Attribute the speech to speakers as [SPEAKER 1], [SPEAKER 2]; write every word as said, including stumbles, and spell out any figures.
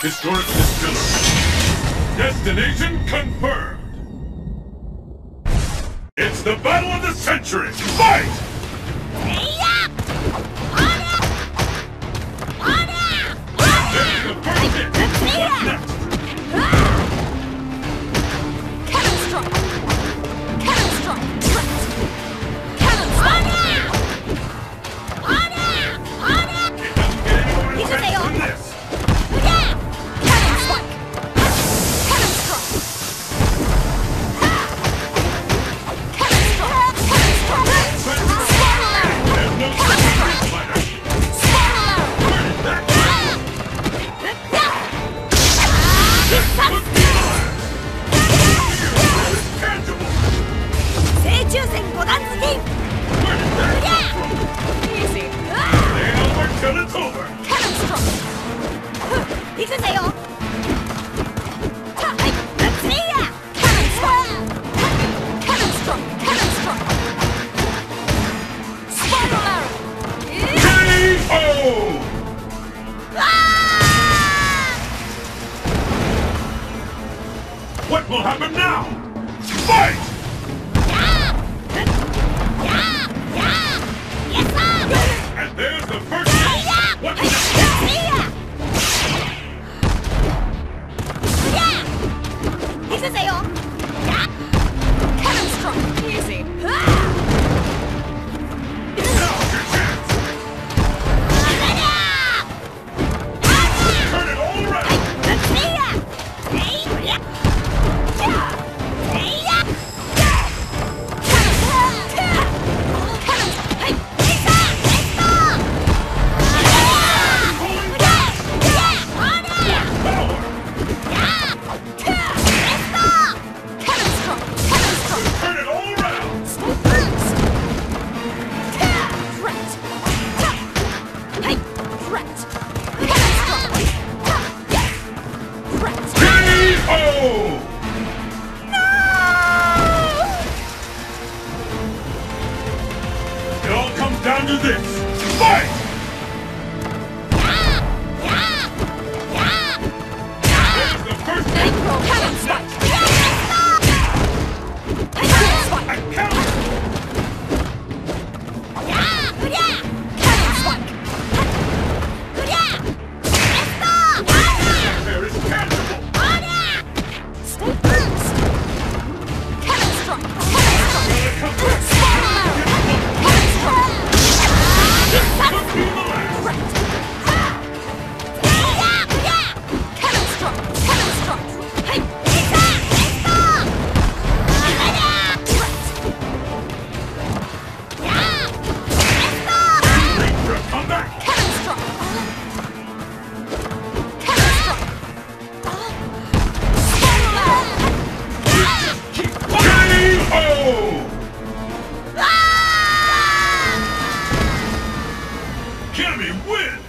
[SPEAKER 1] Historic distillery. Destination confirmed. It's the battle of the century. Fight! There's the first hit. What's next?
[SPEAKER 2] Cannon strike! Cannon strike! Cannon strike!
[SPEAKER 1] It doesn't get any more
[SPEAKER 2] 이거
[SPEAKER 1] intense
[SPEAKER 2] 세요.
[SPEAKER 1] than this.
[SPEAKER 2] Cannon strike! Cannon strike! Cannon strike! Cannon strike!
[SPEAKER 1] There's no secret fighter. Where did that come from? It's tangible.
[SPEAKER 2] 正中線五段突き
[SPEAKER 1] Where did that come from?
[SPEAKER 2] Easy.
[SPEAKER 1] Stay over till it's over.
[SPEAKER 2] Cannon strike! 行くぜよはいせいや Cannon strike! Cannon strike! Cannon strike! Spiral arrow!
[SPEAKER 1] K O! What will happen now? Fight! And there's the first hit. What's next?
[SPEAKER 2] Cannon strike! Easy.
[SPEAKER 1] Now's your chance. Turn it all around. Power. Turn it all around. K O! It all comes down to this. Fight! There's the first hit. And counter. There is tangible.
[SPEAKER 2] Stay first! Cannon strike!
[SPEAKER 1] Gonna come back. Could be the last. Wait for a comeback. Keep K O! Kimmy wins!